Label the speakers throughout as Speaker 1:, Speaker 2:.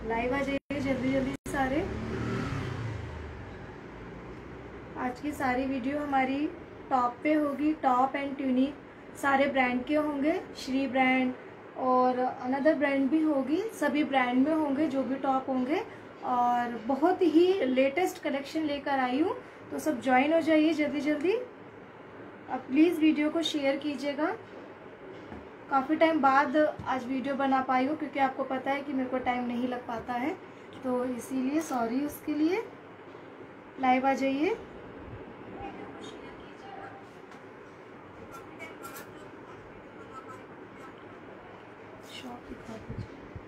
Speaker 1: Live आ जाइए जल्दी जल्दी सारे। आज की सारी वीडियो हमारी टॉप पे होगी, टॉप एंड ट्यूनिक सारे ब्रांड के होंगे, श्री ब्रांड और अनदर ब्रांड भी होगी, सभी ब्रांड में होंगे जो भी टॉप होंगे। और बहुत ही लेटेस्ट कलेक्शन लेकर आई हूँ, तो सब ज्वाइन हो जाइए जल्दी जल्दी। अब प्लीज़ वीडियो को शेयर कीजिएगा। काफ़ी टाइम बाद आज वीडियो बना पाई हूँ, क्योंकि आपको पता है कि मेरे को टाइम नहीं लग पाता है, तो इसीलिए सॉरी उसके लिए। लाइव आ जाइए। शॉप दिखा दीजिए।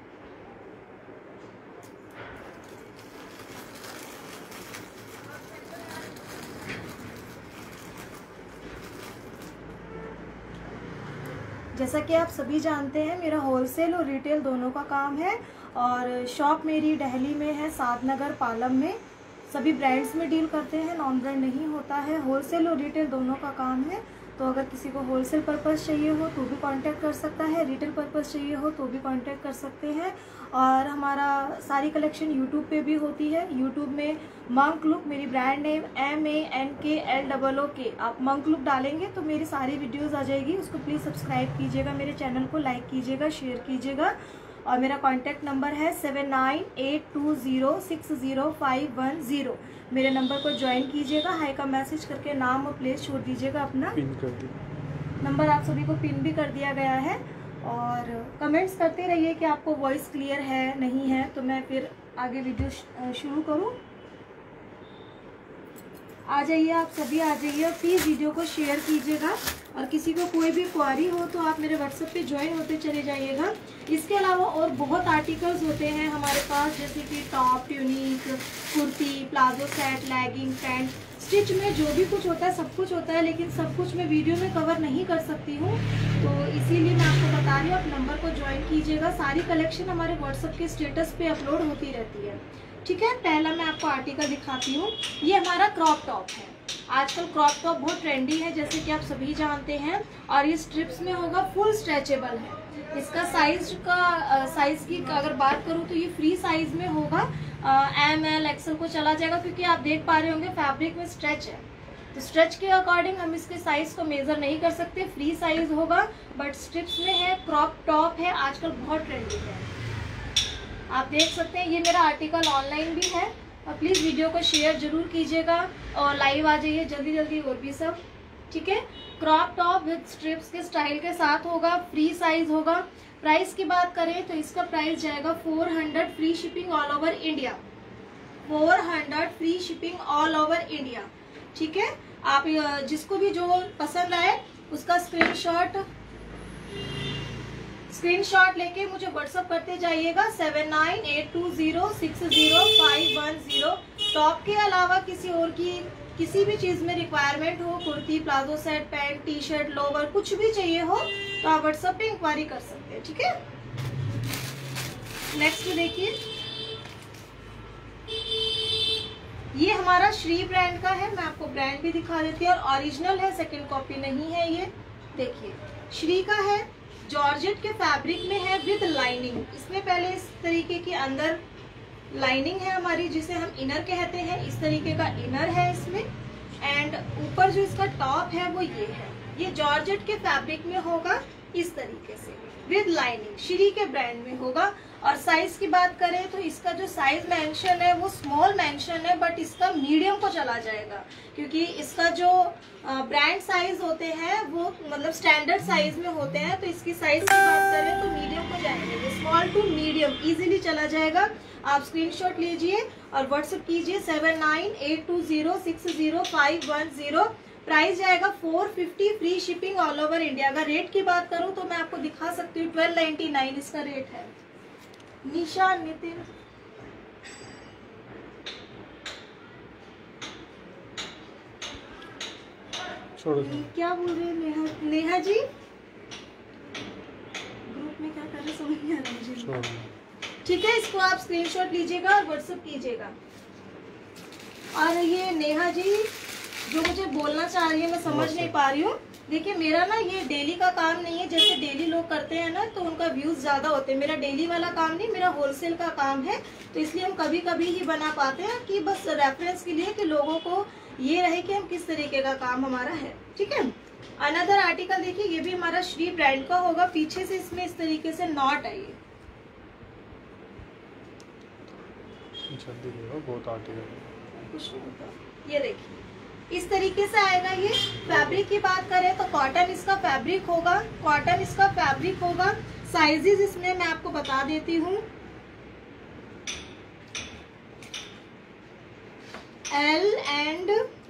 Speaker 1: जैसा कि आप सभी जानते हैं, मेरा होलसेल और रिटेल दोनों का काम है, और शॉप मेरी दिल्ली में है, सादनगर पालम में। सभी ब्रांड्स में डील करते हैं, नॉन ब्रांड नहीं होता है। होलसेल और रिटेल दोनों का काम है, तो अगर किसी को होलसेल पर्पस चाहिए हो तो भी कांटेक्ट कर सकता है, रिटेल पर्पस चाहिए हो तो भी कांटेक्ट कर सकते हैं। और हमारा सारी कलेक्शन यूट्यूब पे भी होती है। यूट्यूब में मंक लुक, मेरी ब्रांड नेम MANKLOOK, आप मंक लुक डालेंगे तो मेरी सारी वीडियोस आ जाएगी। उसको प्लीज़ सब्सक्राइब कीजिएगा, मेरे चैनल को लाइक कीजिएगा, शेयर कीजिएगा। और मेरा कॉन्टैक्ट नंबर है 7982060510। मेरे नंबर को ज्वाइन कीजिएगा, हाई का मैसेज करके नाम और प्लेस छोड़ दीजिएगा अपना।
Speaker 2: पिन कर दिया
Speaker 1: नंबर आप सभी को पिन भी कर दिया गया है। और कमेंट्स करते रहिए कि आपको वॉइस क्लियर है नहीं है, तो मैं फिर आगे वीडियो शुरू करूं। आ जाइए, आप सभी आ जाइए, और प्लीज़ वीडियो को शेयर कीजिएगा। और किसी को कोई भी क्वारी हो तो आप मेरे व्हाट्सएप पे ज्वाइन होते चले जाइएगा। इसके अलावा और बहुत आर्टिकल्स होते हैं हमारे पास, जैसे कि top, tunic, kurti, palazzo set, legging, pant, stitch में जो भी कुछ होता है सब कुछ होता है, लेकिन सब कुछ मैं वीडियो में कवर नहीं कर सकती हूँ, तो इसीलिए मैं आपको बता रही हूँ। आप नंबर को ज्वाइन कीजिएगा। सारी कलेक्शन हमारे व्हाट्सएप के स्टेटस पे अपलोड होती रहती है, ठीक है। पहला मैं आपको आर्टिकल दिखाती हूँ। ये हमारा क्रॉप टॉप है। आजकल क्रॉप टॉप बहुत ट्रेंडी है, जैसे कि आप सभी जानते हैं। और ये स्ट्रिप्स में होगा, फुल स्ट्रेचेबल है। इसका साइज की अगर बात करूँ तो ये फ्री साइज में होगा, ML XL को चला जाएगा, क्योंकि आप देख पा रहे होंगे फैब्रिक में स्ट्रेच है, तो स्ट्रेच के अकॉर्डिंग हम इसके साइज को मेजर नहीं कर सकते। फ्री साइज होगा, बट स्ट्रिप्स में है, क्रॉप टॉप है, आजकल बहुत ट्रेंडी है। आप देख सकते हैं, ये मेरा आर्टिकल ऑनलाइन भी है। और प्लीज़ वीडियो को शेयर जरूर कीजिएगा, और लाइव आ जाइए जल्दी जल्दी, और भी सब, ठीक है। क्रॉप टॉप विद स्ट्रिप्स के स्टाइल के साथ होगा, फ्री साइज होगा। प्राइस की बात करें तो इसका प्राइस जाएगा 400, free shipping all over India. 400 free shipping all over India, ठीक है। आप जिसको भी जो पसंद आए उसका स्क्रीनशॉट लेके मुझे व्हाट्सअप करते जाइएगा 7982060510। टॉप के अलावा किसी और की किसी भी चीज में रिक्वायरमेंट हो, kurti, palazzo set, pant, T shirt, lower, कुछ भी चाहिए हो तो आप व्हाट्सएप पे इंक्वायरी कर सकते हैं, ठीक है। नेक्स्ट देखिए, ये हमारा श्री ब्रांड का है। मैं आपको ब्रांड भी दिखा देती हूँ, और ओरिजिनल है, सेकंड कॉपी नहीं है। ये देखिए, श्री का है, जॉर्जेट के फैब्रिक में है विद लाइनिंग। इसमें पहले इस तरीके की अंदर लाइनिंग है हमारी, जिसे हम इनर कहते हैं। इस तरीके का इनर है इसमें, एंड ऊपर जो इसका टॉप है वो ये है। ये जॉर्जेट के फैब्रिक में होगा इस तरीके से विद लाइनिंग, श्री के ब्रांड में होगा। और साइज की बात करें तो इसका जो साइज मेंशन है वो स्मॉल मेंशन है, बट इसका मीडियम को चला जाएगा, क्योंकि इसका जो ब्रांड साइज होते हैं वो मतलब स्टैंडर्ड साइज में होते हैं। तो इसकी साइज की बात करें तो मीडियम को जाएंगे, स्मॉल टू मीडियम इजीली चला जाएगा। आप स्क्रीनशॉट लीजिए और व्हाट्सएप कीजिए 7982060510। प्राइस जाएगा 450, free shipping all over India. अगर रेट की बात करूं तो मैं आपको दिखा सकती हूँ 1299 इसका रेट है। निशा, नितिन, क्या बोल रहे हैं? नेहा जी ग्रुप में क्या कर रहे समझ नहीं आ रहा मुझे, ठीक है। इसको आप स्क्रीनशॉट लीजिएगा और व्हाट्सएप कीजिएगा। और ये नेहा जी जो मुझे बोलना चाह रही है मैं समझ नहीं पा रही हूँ। देखिए, मेरा ना ये डेली का काम नहीं है, जैसे डेली लोग करते हैं ना तो उनका व्यूज ज्यादा होते हैं। मेरा डेली वाला काम नहीं, मेरा होलसेल का काम है, तो इसलिए हम कभी कभी ही बना पाते हैं कि बस रेफरेंस के लिए कि लोगों को ये रहे कि हम किस तरीके का काम हमारा है। ठीक है, अनदर आर्टिकल देखिए, ये भी हमारा श्री ब्रांड का होगा। पीछे से इसमें इस तरीके से नॉट है,
Speaker 2: बहुत आर्टिकल
Speaker 1: कुछ नहीं होता। ये देखिए इस तरीके से आएगा। ये फैब्रिक की बात करें तो कॉटन इसका फैब्रिक होगा, कॉटन इसका फैब्रिक होगा। साइजेस इसमें मैं आपको बता देती हूँ, एल एंड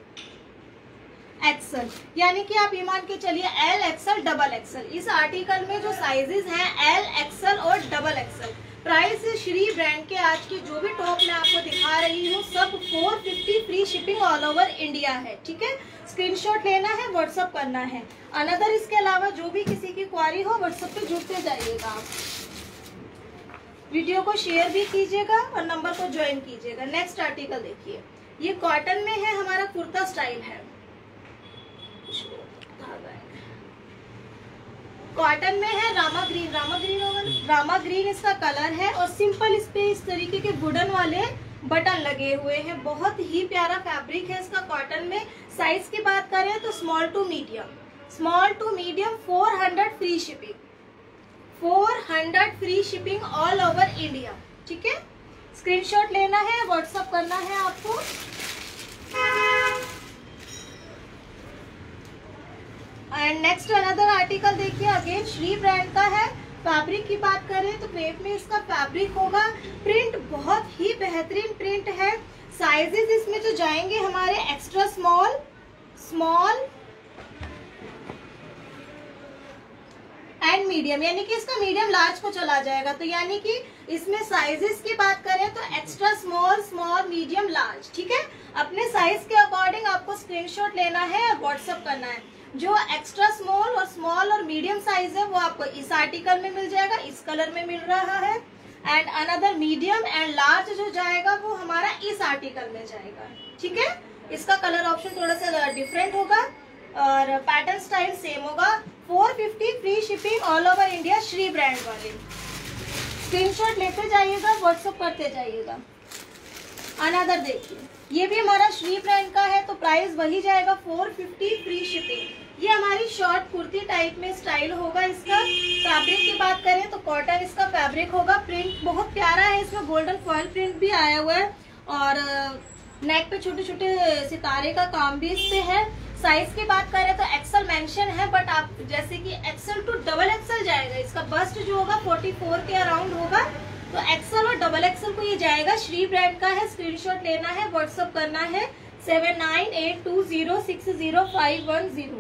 Speaker 1: एक्सल, यानी कि आप ये मान के चलिए एल एक्सल डबल एक्सल। इस आर्टिकल में जो साइजेस हैं एल एक्सल और double XL. Price Shri brand के आज के जो भी टॉप मैं आपको दिखा रही हूँ सब 450 free shipping all over India है। ठीक है, स्क्रीनशॉट लेना है, व्हाट्सअप करना है। अनदर इसके अलावा जो भी किसी की क्वारी हो व्हाट्सअप पे जुड़ते जाइएगा आप, वीडियो को शेयर भी कीजिएगा और नंबर को ज्वाइन कीजिएगा। नेक्स्ट आर्टिकल देखिए, ये कॉटन में है, हमारा कुर्ता स्टाइल है, कॉटन में है, रामा ग्रीन, रामा ग्रीन होगा, रामा ग्रीन इसका कलर है और सिंपल इस पे इस तरीके के वुडन वाले बटन लगे हुए हैं। बहुत ही प्यारा फैब्रिक है इसका कॉटन में। साइज की बात करें तो small to medium, small to medium 400 free shipping, 400 free shipping all over India. ठीक है, स्क्रीनशॉट लेना है, व्हाट्सअप करना है आपको। एंड नेक्स्ट अनदर आर्टिकल देखिए, अगेन श्री ब्रांड का है। फैब्रिक की बात करें तो क्रेप में इसका फैब्रिक होगा। प्रिंट बहुत ही बेहतरीन प्रिंट है। साइजेस इसमें जो जाएंगे हमारे extra small, small and medium, यानी कि इसका मीडियम लार्ज को चला जाएगा। तो यानी कि इसमें साइजेस की बात करें तो extra small, small, medium, large. ठीक है, अपने साइज के अकॉर्डिंग आपको स्क्रीनशॉट लेना है और व्हाट्सअप करना है। जो एक्स्ट्रा स्मॉल और स्मॉल और मीडियम साइज है वो आपको इस आर्टिकल में मिल जाएगा, इस कलर में मिल रहा है। And another medium and large जो जाएगा वो हमारा इस आर्टिकल में जाएगा। ठीक है, इसका कलर ऑप्शन थोड़ा सा डिफरेंट होगा और पैटर्न स्टाइल सेम होगा। 450 free shipping all over India Shri brand वाले। स्क्रीनशॉट लेते जाइएगा, व्हाट्सएप करते जाइएगा। अनदर देखिए, ये भी हमारा श्री ब्रांड का है, तो प्राइस वही जाएगा 450 फ्री शिपिंग। ये हमारी शॉर्ट कुर्ती टाइप में स्टाइल होगा। इसका फैब्रिक की बात करें तो कॉटन इसका फैब्रिक होगा। प्रिंट बहुत प्यारा है, इसमें गोल्डन फॉयल प्रिंट भी आया हुआ है और नेक पे छोटे छोटे सितारे का काम भी इस पे है। साइज की बात करें तो एक्सल मेंशन है, बट आप जैसे कि एक्सल टू डबल एक्सल जाएगा। इसका बस्ट जो होगा 44 के अराउंड होगा, तो एक्सल और डबल एक्सल को ये जाएगा। श्री ब्रांड का है, स्क्रीनशॉट लेना है, व्हाट्सअप करना है 7982060510।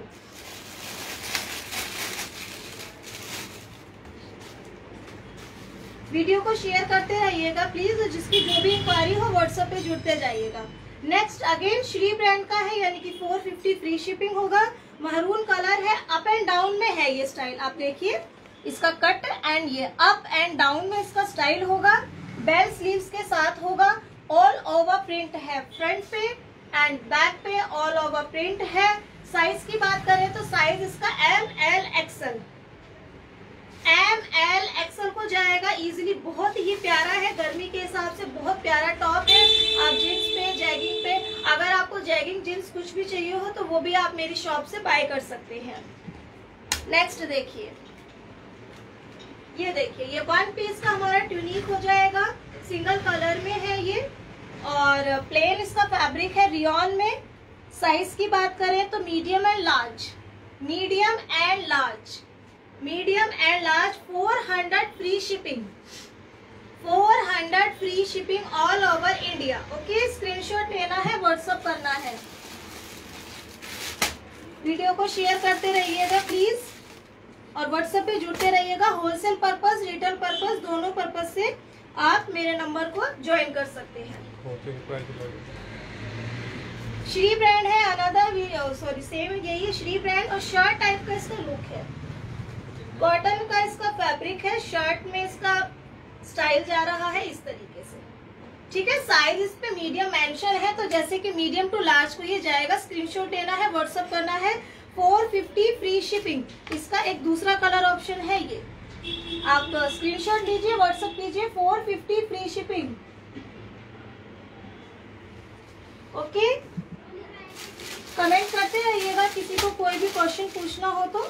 Speaker 1: वीडियो को शेयर करते रहिएगा प्लीज, जिसकी जो भी इंक्वायरी हो व्हाट्सएप पे जुड़ते जाइएगा। नेक्स्ट अगेन श्री ब्रांड का है, यानी कि 450 फ्री शिपिंग होगा। महरून कलर है, अप एंड डाउन में है ये स्टाइल। आप देखिए इसका कट एंड ये अप एंड डाउन में इसका स्टाइल होगा। बेल स्लीव्स के साथ होगा। ऑल ओवर प्रिंट है, फ्रंट पे एंड बैक पे ऑल ओवर प्रिंट है। साइज की बात करें तो साइज इसका ML XL, ML XL को जाएगा इजीली। बहुत ही प्यारा है, गर्मी के हिसाब से बहुत प्यारा टॉप है। आप जींस पे, जैगिंग पे, अगर आपको जैगिंग जींस कुछ भी चाहिए हो तो वो भी आप मेरी शॉप से बाय कर सकते हैं। नेक्स्ट देखिए, ये देखिए, ये वन पीस का हमारा ट्यूनिक हो जाएगा। सिंगल कलर में है ये और प्लेन इसका फैब्रिक है रियॉन में। साइज की बात करें तो medium and large, medium and large, medium and large. 400 free shipping, 400 free shipping all over India. Okay, screenshot लेना है, व्हाट्सएप करना है। वीडियो को शेयर करते रहिएगा प्लीज और व्हाट्सएप पे जुड़ते रहिएगा। होलसेल पर्पस, रिटेल पर्पस, दोनों पर्पस से आप मेरे नंबर को ज्वाइन कर सकते हैं। श्री ब्रांड है, अनदर सॉरी सेम यही है श्री ब्रांड और शर्ट टाइप का इसका लुक है। कॉटन का इसका फैब्रिक है, शर्ट में इसका स्टाइल जा रहा है इस तरीके से। ठीक है, साइज इस पे मीडियम मेंशन है, तो जैसे कि मीडियम टू लार्ज को ये जाएगा। स्क्रीनशॉट लेना है, व्हाट्सएप करना है 450 फ्री शिपिंग। इसका एक दूसरा कलर ऑप्शन है ये, आप स्क्रीनशॉट लीजिए, व्हाट्सएप कीजिए, 450 फ्री शिपिंग। ओके, कमेंट करते रहिएगा किसी को कोई भी क्वेश्चन पूछना हो तो।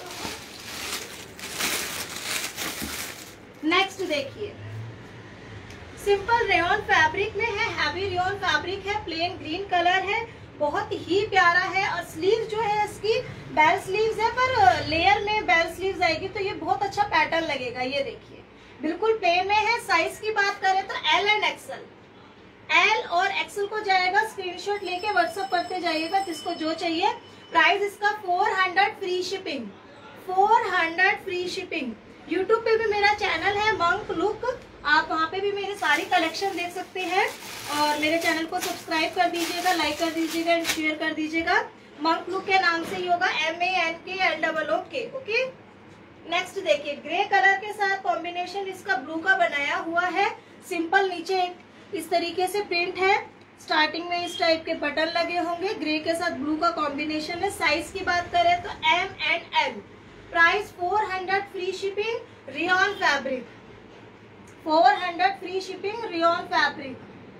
Speaker 1: नेक्स्ट देखिए, सिंपल रेयॉन फैब्रिक में है, हैवी रेयॉन फैब्रिक है, प्लेन ग्रीन कलर है, बहुत ही प्यारा है। और स्लीव जो है इसकी बेल स्लीव्स है, पर लेयर में बेल स्लीव्स आएगी तो ये बहुत अच्छा पैटर्न लगेगा। ये देखिए बिल्कुल प्लेन में है। साइज की बात करें तो एल एंड एक्सएल, एल और एक्सएल को जाएगा। स्क्रीनशॉट लेके व्हाट्सएप करते जाइएगा जिसको जो चाहिए। प्राइस इसका 400 free shipping, 400 free shipping. YouTube पे भी मेरा चैनल है मंक लुक, आप वहाँ पे भी मेरी सारी कलेक्शन देख सकते हैं। और मेरे चैनल को सब्सक्राइब कर दीजिएगा, लाइक कर दीजिएगा एंड शेयर कर दीजिएगा। मंक लुक के नाम से ही होगा, MANKLOOK। ओके, नेक्स्ट देखिए, ग्रे कलर के साथ कॉम्बिनेशन इसका ब्लू का बनाया हुआ है। सिंपल नीचे एक इस तरीके से प्रिंट है, स्टार्टिंग में इस टाइप के बटन लगे होंगे, ग्रे के साथ ब्लू का कॉम्बिनेशन है। साइज की बात करें तो M and L। Price 400 free shipping, rayon fabric, 400 free shipping, rayon fabric.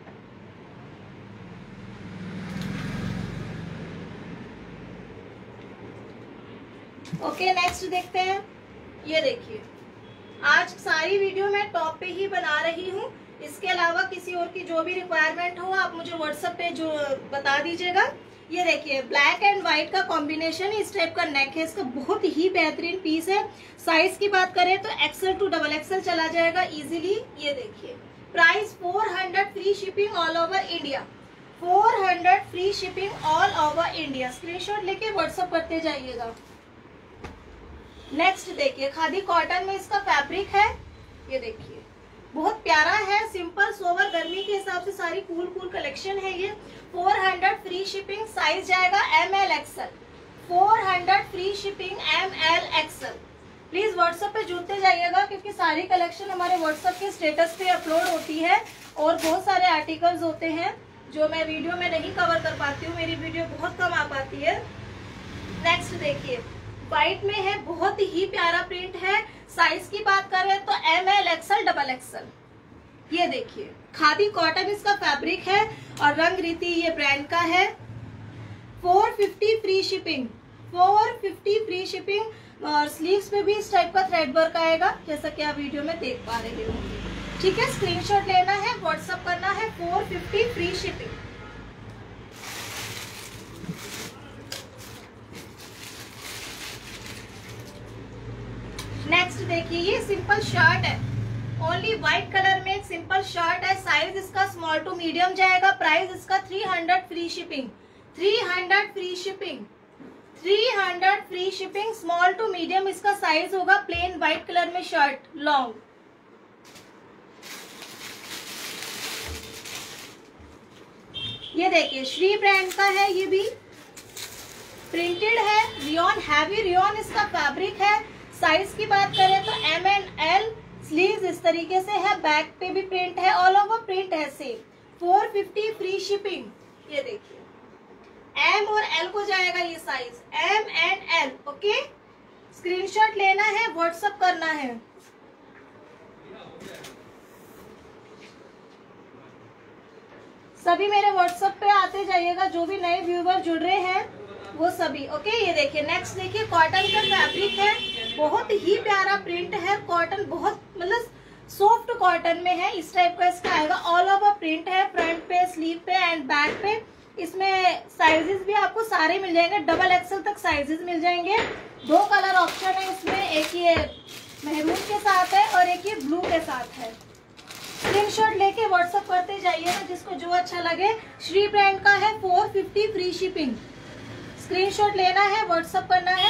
Speaker 1: Okay, next देखते हैं। ये देखिए, आज सारी वीडियो मैं टॉप पे ही बना रही हूँ। इसके अलावा किसी और की जो भी रिक्वायरमेंट हो आप मुझे व्हाट्सएप पे जो बता दीजिएगा। ये देखिए, ब्लैक एंड व्हाइट का कॉम्बिनेशन, इस टाइप का नेक है इसका, बहुत ही बेहतरीन पीस है। साइज की बात करें तो XL to XXL चला जाएगा इजीली। ये देखिए, price 400 free shipping all over India, 400 free shipping all over India. Screenshot लेके व्हाट्सएप करते जाइएगा। नेक्स्ट देखिए, खादी कॉटन में इसका फैब्रिक है। ये देखिए बहुत प्यारा है, सिंपल सोवर, गर्मी के हिसाब से सारी कूल कलेक्शन है ये। 400 फ्री शिपिंग, साइज जाएगा ML XL, 400 free shipping ML XL। Please WhatsApp पे जुड़ते जाइएगा क्योंकि सारी कलेक्शन हमारे व्हाट्सएप के स्टेटस पे अपलोड होती है और बहुत सारे आर्टिकल्स होते हैं जो मैं वीडियो में नहीं कवर कर पाती हूँ, मेरी वीडियो बहुत कम आ पाती है। नेक्स्ट देखिए, व्हाइट में है, बहुत ही प्यारा प्रिंट है। साइज की बात करें तो ML XL XXL। ये देखिए, खादी कॉटन इसका फैब्रिक है और रंग रीति ये ब्रांड का है। 450 फ्री शिपिंग, 450 फ्री शिपिंग। और स्लीव्स पे भी इस टाइप का थ्रेड वर्क आएगा जैसा कि आप वीडियो में देख पा रहे होंगे। ठीक है, स्क्रीनशॉट लेना है, व्हाट्सएप करना है, 450 फ्री शिपिंग। नेक्स्ट देखिए, ये सिंपल शर्ट है, ओनली व्हाइट कलर में एक सिंपल शर्ट है। साइज इसका स्मॉल टू मीडियम जाएगा। प्राइस इसका 300 free shipping, 300 free shipping, 300 free shipping. Small to medium इसका साइज होगा। प्लेन व्हाइट कलर में शर्ट, लॉन्ग। ये देखिए, श्री ब्रांड का है, ये भी प्रिंटेड है, रियॉन, हैवी रियॉन इसका फैब्रिक है। साइज की बात करें तो M and L। स्लीव्स इस तरीके से है, बैक पे भी प्रिंट है, ऑल ओवर प्रिंट है सेम। 450 free shipping. ये देखिए, M और L को जाएगा ये size, M and L। Okay, screenshot लेना है, व्हाट्सएप करना है। सभी मेरे व्हाट्सएप पे आते जाइएगा, जो भी नए व्यूवर जुड़ रहे हैं वो सभी। ओके, ये देखिए, नेक्स्ट देखिए, कॉटन का फैब्रिक है, बहुत ही प्यारा प्रिंट है। कॉटन बहुत मतलब सॉफ्ट कॉटन में है, इस टाइप का इसका आएगा। ऑल ओवर प्रिंट है, फ्रंट पे, स्लीव पे एंड बैक पे। इसमें साइजेस भी आपको सारे मिल जाएंगे, XXL तक साइजेस मिल जाएंगे। 2 कलर ऑप्शन है इसमें, एक ये महरून के साथ है और एक ये ब्लू के साथ है। स्क्रीनशॉट लेके व्हाट्सएप करते जाइएगा जिसको जो अच्छा लगे। श्री ब्रांड का है, 450 फ्री शिपिंग। स्क्रीनशॉट लेना है, व्हाट्सएप करना है,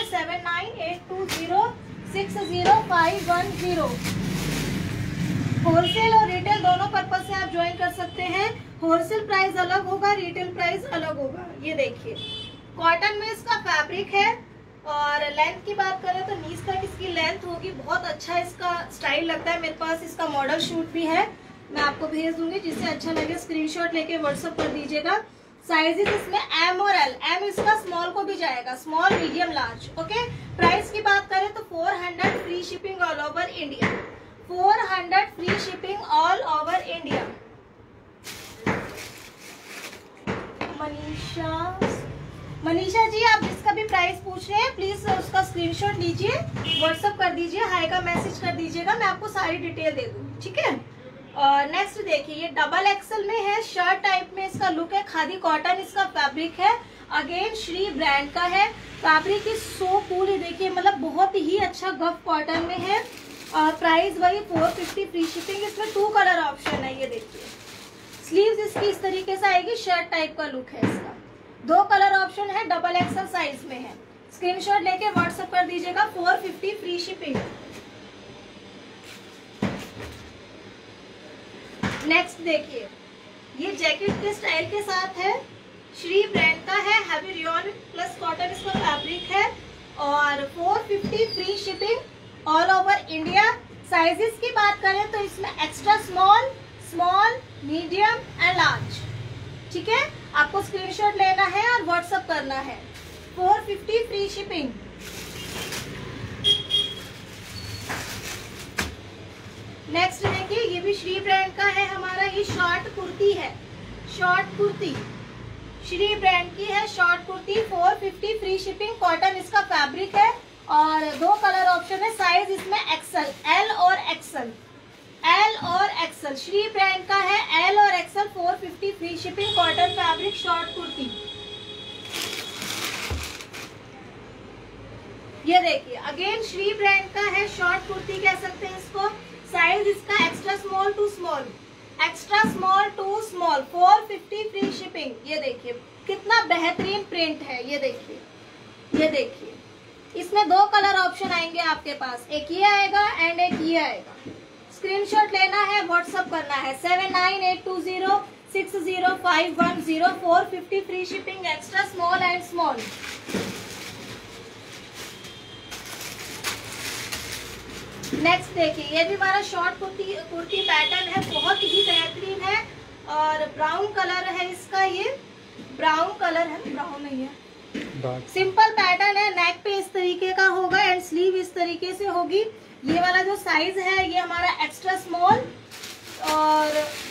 Speaker 1: 7982060510। होलसेल और रिटेल दोनों पर्पज से आप ज्वाइन कर सकते हैं। होलसेल प्राइस अलग होगा, रिटेल प्राइस अलग होगा। ये देखिए, कॉटन में इसका फैब्रिक है और लेंथ की बात करें तो नीज तक इसकी लेंथ होगी। बहुत अच्छा इसका स्टाइल लगता है। मेरे पास इसका मॉडल शूट भी है, मैं आपको भेज दूंगी, जिससे अच्छा लगे स्क्रीनशॉट लेके व्हाट्सएप कर दीजिएगा। साइजेस इसमें एम और एल, एम इसका स्मॉल को भी जाएगा, small medium large. Okay, price की बात करें तो 400 free shipping all over India, 400 free shipping all over India. Manisha ji, आप जिसका भी प्राइस पूछ रहे हैं प्लीज उसका स्क्रीनशॉट लीजिए, व्हाट्सएप कर दीजिए, हाई का मैसेज कर दीजिएगा, मैं आपको सारी डिटेल दे दूंगी, ठीक है। और नेक्स्ट देखिए, ये डबल एक्सल में है, शर्ट टाइप में इसका लुक है, खादी कॉटन इसका फैब्रिक है, अगेन श्री ब्रांड का है, फैब्रिक इज सो कूल। ये देखिए मतलब बहुत ही अच्छा गफ कॉटन में है, और प्राइस वही 450 फ्री शिपिंग। इसमें 2 कलर ऑप्शन है, ये देखिए स्लीव्स इसकी इस तरीके से आएगी, शर्ट टाइप का लुक है इसका, 2 कलर ऑप्शन है, डबल एक्सल साइज में है। स्क्रीनशॉट लेके व्हाट्सएप कर दीजिएगा, 450 फ्री शिपिंग। नेक्स्ट देखिए, ये जैकेट के स्टाइल के साथ है, श्री ब्रांड का है, हैवी रियॉन प्लस कॉटन इसका फैब्रिक है, और 450 free shipping all over India. Sizes की बात करें तो इसमें extra small, small, medium and large, ठीक है। आपको स्क्रीनशॉट लेना है और व्हाट्सएप करना है, 450 फ्री शिपिंग। नेक्स्ट देखिए, ये भी श्री ब्रांड का है हमारा, ये शॉर्ट कुर्ती है, शॉर्ट कुर्ती श्री ब्रांड की है, short kurti 450 free shipping, cotton इसका फैब्रिक है, और 2 कलर ऑप्शन है, साइज इसमें एक्सल, एल और एक्सल, एल और एक्सल, श्री ब्रांड का है, एल और XL, 450 free shipping, cotton fabric, short kurti. ये देखिए अगेन श्री ब्रांड का है, शॉर्ट कुर्ती कह सकते हैं इसको, साइज इसका extra small to small, extra small to small, 450 free shipping. ये देखिए कितना बेहतरीन प्रिंट है, ये देखिए, ये देखिए इसमें 2 कलर ऑप्शन आएंगे आपके पास, एक ये आएगा एंड एक ये आएगा। स्क्रीनशॉट लेना है, व्हाट्सएप करना है, 7982060510, 450 free shipping, extra small and small. Next देखिए, ये भी हमारा शॉर्ट कुर्ती पैटर्न है, बहुत ही बेहतरीन है, और ब्राउन कलर है इसका, ये ब्राउन कलर है, ब्राउन नहीं है, सिंपल पैटर्न है, नेक पे इस तरीके का होगा एंड स्लीव इस तरीके से होगी। ये वाला जो साइज है ये हमारा एक्स्ट्रा स्मॉल, और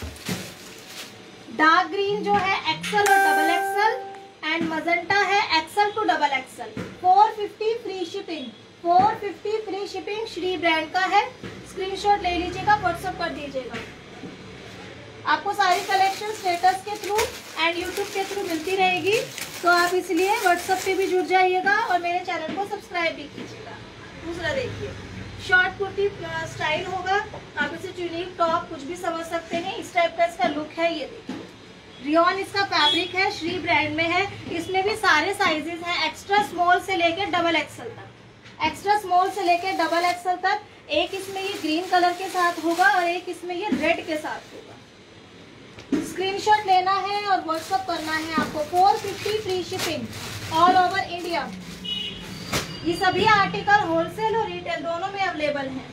Speaker 1: डार्क ग्रीन जो है एक्सल और डबल एक्सल, एंड मजेंटा है XL to double XL, 450 free shipping, 450 free shipping, Shri brand का है। स्क्रीनशॉट ले लीजिएगा, व्हाट्सएप कर दीजिएगा। आपको सारी कलेक्शन स्टेटस के थ्रू एंड यूट्यूब के थ्रू मिलती रहेगी, तो आप इसलिए व्हाट्सएप पे भी जुड़ जाइएगा और मेरे चैनल को सब्सक्राइब भी कीजिएगा। दूसरा देखिए, शॉर्ट कुर्ती स्टाइल होगा, आप इसे चुनीक टॉप कुछ भी समझ सकते हैं, इस टाइप का इसका लुक है। ये देखिए रियॉन इसका फैब्रिक है, श्री ब्रांड में है, इसमें भी सारे साइजेस हैं, एक्स्ट्रा स्मॉल से लेकर डबल एक्सल तक, एक्स्ट्रा स्मॉल से लेकर डबल एक्सल तक। एक इसमें ये ग्रीन कलर के साथ होगा और एक इसमें ये रेड के साथ होगा। स्क्रीनशॉट लेना है और व्हाट्सएप करना है आपको, 450 free shipping all over India. ये सभी आर्टिकल होलसेल और रिटेल दोनों में अवेलेबल हैं।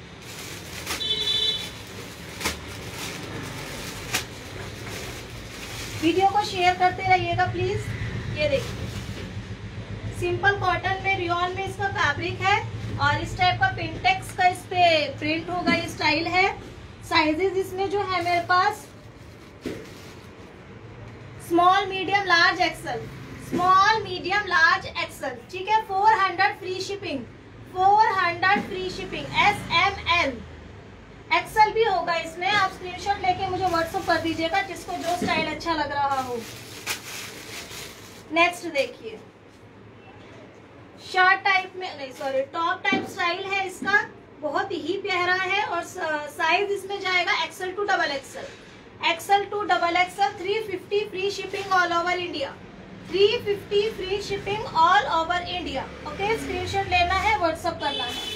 Speaker 1: वीडियो को शेयर करते रहिएगा प्लीज। ये देखिए सिंपल कॉटन में रियॉन में इसका फैब्रिक है, और इस टाइप का पिंटेक्स का इस पे प्रिंट होगा, ये स्टाइल है। साइजेस इसमें जो है मेरे पास small, medium, large, XL, small, medium, large, XL, ठीक है। 400 free shipping, 400 free shipping, S, M, L, XL भी होगा इसमें। आप स्क्रीनशॉट लेके मुझे व्हाट्सएप कर दीजिएगा जिसको जो स्टाइल अच्छा लग रहा हो। नेक्स्ट देखिए, शर्ट टाइप में नहीं, सॉरी, टॉप टाइप स्टाइल है इसका, बहुत ही प्यारा है, और साइज इसमें जाएगा XL to double XL, XL to double XL, 350 free shipping all over India, 350 free shipping all over India. Okay, screenshot लेना है, व्हाट्सएप करना है।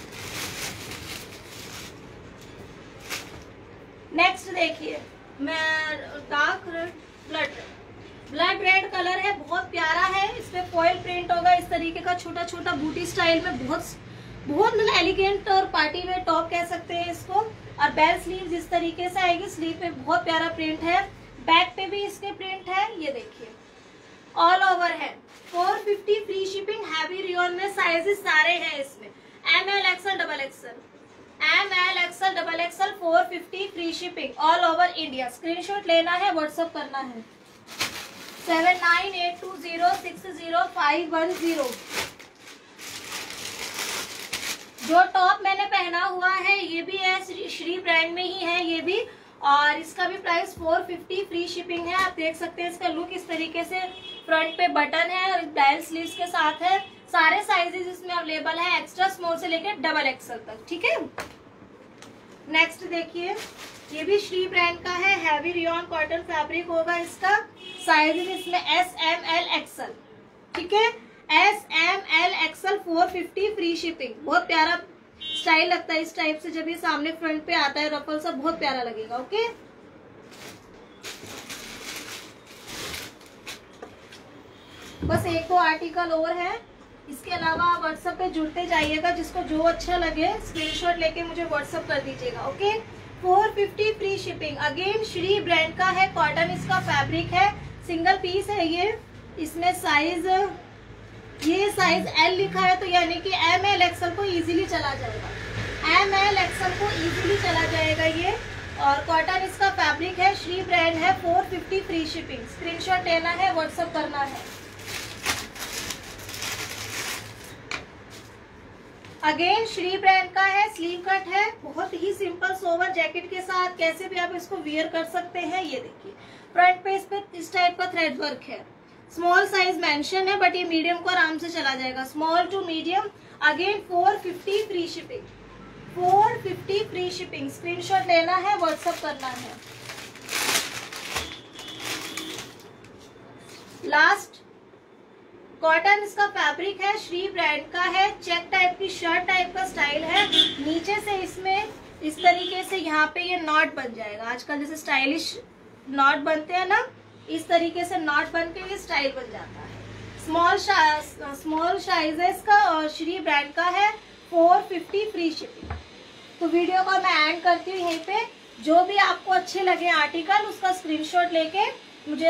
Speaker 1: नेक्स्ट देखिए, मैं dark red, blood red colour है, बहुत प्यारा है, इस पे फॉइल प्रिंट होगा इस तरीके का, छोटा छोटा बूटी स्टाइल में, बहुत मतलब एलिगेंट और पार्टी वेयर टॉप कह सकते हैं इसको। और बेल स्लीव्स इस तरीके से आएगी, स्लीव पे बहुत प्यारा प्रिंट है, बैक पे भी इसके प्रिंट है, ये देखिए ऑल ओवर है। 450 फ्री शिपिंग, हैवी रियोन में साइजेस सारे हैं इसमें, ML XL XXL, ML XL XXL 450 free shipping all over India. Screenshot लेना है, व्हाट्सअप करना है 7982060510। जो टॉप मैंने पहना हुआ है ये भी है, श्री ब्रांड में ही है ये भी, और इसका भी प्राइस 450 फ्री शिपिंग है। आप देख सकते हैं इसका लुक इस तरीके से, फ्रंट पे बटन है और डायल स्लीव्स के साथ है। सारे साइजेस इसमें अवेलेबल है, एक्स्ट्रा स्मॉल से लेकर XXL तक, ठीक है। नेक्स्ट देखिए, ये भी श्री ब्रांड का है, हैवी रियॉन कॉटन फैब्रिक होगा इसका। साइजेस इसमें S, M, L, XL, ठीक है। S, M, L, XL 450 free shipping. बहुत प्यारा स्टाइल लगता है इस टाइप से, जब ये सामने फ्रंट पे आता है रफल सा, बहुत प्यारा लगेगा। ओके, बस एक दो आर्टिकल और है, इसके अलावा आप व्हाट्सएप पे जुड़ते जाइएगा, जिसको जो अच्छा लगे स्क्रीनशॉट लेके मुझे व्हाट्सएप कर दीजिएगा। Okay, 450 free shipping, again Shri brand का है, कॉटन इसका फैब्रिक है, सिंगल पीस है ये। इसमें साइज, ये साइज L लिखा है, तो यानी कि ML XL को इजीली चला जाएगा, ML XL को इजीली चला जाएगा ये। और कॉटन इसका फैब्रिक है, श्री ब्रांड है, 450 फ्री शिपिंग। स्क्रीनशॉट लेना है, व्हाट्सएप करना है। अगेन श्री ब्रांड का है, स्लीव कट है, बहुत ही सिंपल सोवर जैकेट के साथ कैसे भी आप इसको वियर कर सकते हैं। ये देखिए फ्रंट पे इस टाइप का थ्रेड वर्क है। स्मॉल साइज मेंशन है, बट ये मीडियम को आराम से चला जाएगा, small to medium. Again 450 free shipping, 450 free shipping. Screenshot लेना है, व्हाट्सएप करना है। लास्ट कॉटन इसका फैब्रिक है, श्री ब्रांड का है, चेक टाइप की शर्ट टाइप का स्टाइल है। नीचे से इसमें इस तरीके से यहाँ पे ये नॉट बन जाएगा, आजकल जैसे स्टाइलिश नॉट बनते हैं ना, इस तरीके से नॉट बन के ये स्टाइल बन जाता है। स्मॉल साइज है इसका और श्री ब्रांड का है, 450 फ्री शिपिंग। तो वीडियो को मैं एंड करती हूँ यहीं पे। जो भी आपको अच्छे लगे आर्टिकल, उसका स्क्रीनशॉट लेके मुझे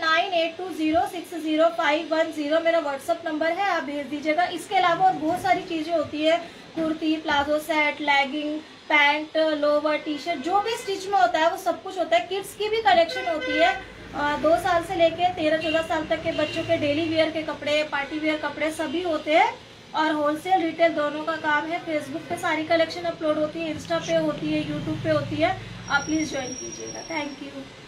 Speaker 1: 7982060510 मेरा व्हाट्सअप नंबर है, आप भेज दीजिएगा। इसके अलावा और बहुत सारी चीजें होती है, kurti, palazzo set, legging, pant, lower, T shirt, जो भी स्टिच में होता है वो सब कुछ होता है। किड्स की भी कलेक्शन होती है, 2 साल से लेके 13-14 साल तक के बच्चों के डेली वेयर के कपड़े, पार्टी वेयर कपड़े सभी होते हैं। और होलसेल रिटेल दोनों का काम है। फेसबुक पे सारी कलेक्शन अपलोड होती है, इंस्टा पे होती है, यूट्यूब पे होती है। आप प्लीज ज्वाइन कीजिएगा। Thank you.